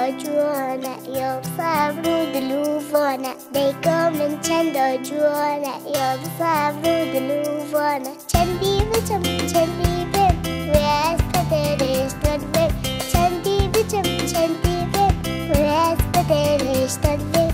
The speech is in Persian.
جوانا يا صبرو دلوفانا ديكان من چند جوانا يا صبرو دلوفانا چندی بچم چندی بم ویس پدرش داد بم چندی بچم چندی بم ویس پدرش داد بم